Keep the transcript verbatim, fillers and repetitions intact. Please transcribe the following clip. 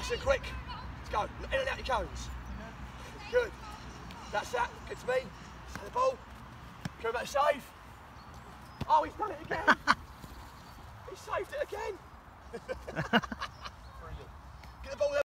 Nice and quick. Let's go. In and out your cones. Good. That's that. Good to me. Set the ball. Go back save. Oh, he's done it again. He saved it again. Brilliant. Get the ball there.